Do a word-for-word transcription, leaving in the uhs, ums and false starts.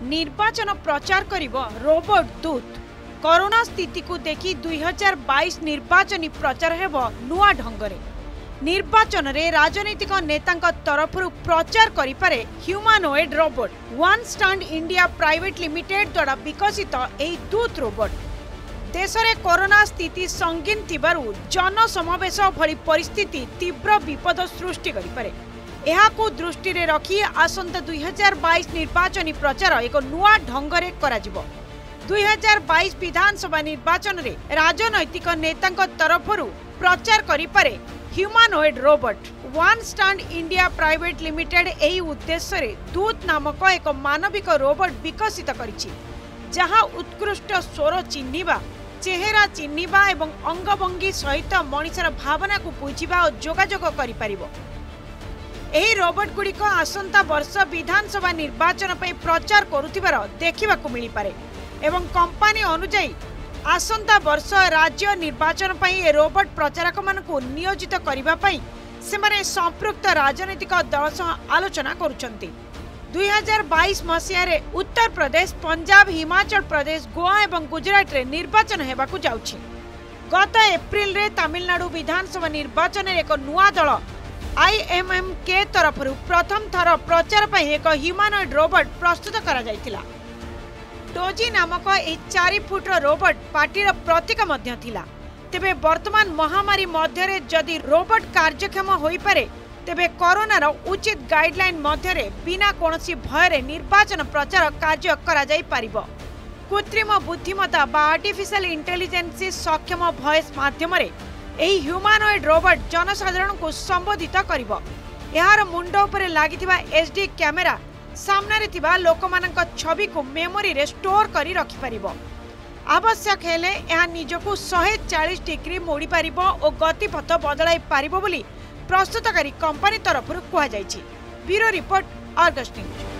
निर्वाचन प्रचार करिब रोबोट दूत। कोरोना स्थिति को देखि दुई हजार बाईस निर्वाचनी प्रचार हेब नुआ ढंगरे। निर्वाचन रे राजनीतिक नेतांक तरफ प्रचार करिपारे humanoid robot. One Stand India Private Limited द्वारा विकसित एही दूत रोबोट देश में कोरोना स्थिति संगीन थिबारु जन समावेश भली परिस्थिति तीव्र विपद सृष्टि करिपारे। एहाकु दृष्टि रे रखी आसंता दुई हजार बाईस निर्वाचनी प्रचार एक नुआ ढंगरे कराजिबो। दुई हजार बाईस विधानसभा निर्वाचन रे राजनैतिक नेतांक तरफरु प्रचार करिपारे humanoid robot. One Stand India Private Limited एही उद्देश्य रे दूत नामक एक मानविक रोबोट विकसित करिछि, जहां उत्कृष्ट स्वर चिन्हिबा, चेहरा चिन्हिबा एवं अंगभंगी सहित मनिषर भावना को बुझिबा और जोगाजोग करि परिबो। एही रोबोट गुड़िक आसंता वर्ष विधानसभा निर्वाचन पे प्रचार करुथिबार देखिबाकू मिली पारे एवं कंपनी अनुଯାयी आसंता वर्ष राज्य निर्वाचन पई ए रोबोट प्रचारक मानकू नियोजित करिबा पई सेमाने संपृक्त राजनीतिक दल सह आलोचना करुछंती। दुई हजार बाईस मसीह रे उत्तर प्रदेश, पंजाब, हिमाचल प्रदेश, गोवा एवं गुजरात रे निर्वाचन हेबाकू जाउछि। गत एप्रिल रे तमिलनाडु विधानसभा निर्वाचन रे एक नुआ दल आई एम एम के तरफ प्रथम थर प्रचार पई एक ह्यूमनॉइड रोबोट प्रस्तुत करा जायतिला। डोजी नामक ए चार फुट रोबोट पार्टीर प्रतीक मध्य थिला। तेबे वर्तमान महामारी मध्य रे जदि रोबोट कार्यक्षम होई पारे तेबे कोरोनार उचित गाइडलाइन मध्य बिना कोनोसी भय निर्वाचन प्रचार कार्य करा जाई पारिबो। कृत्रिम बुद्धिमत्ता बा आर्टिफिशियल इंटेलिजेंस सक्षम भॉइस माध्यम रे एही ह्यूमनॉइड रोबोट जनसाधारण को संबोधित करिबो। यार मुंड उपरे लागिथिबा एचडी कैमेरा सामने रे थिबा लोकमानक छवि को मेमोरी रे स्टोर करी रखि परिबो। आवश्यक हेले यह निजको एक सौ चालीस डिग्री मोड़ी पारिबो और गतिपथ बदलाई पारिबो बोली प्रस्तुतकारी कंपनी तरफ कहा जायछि। Bureau report, Argus news.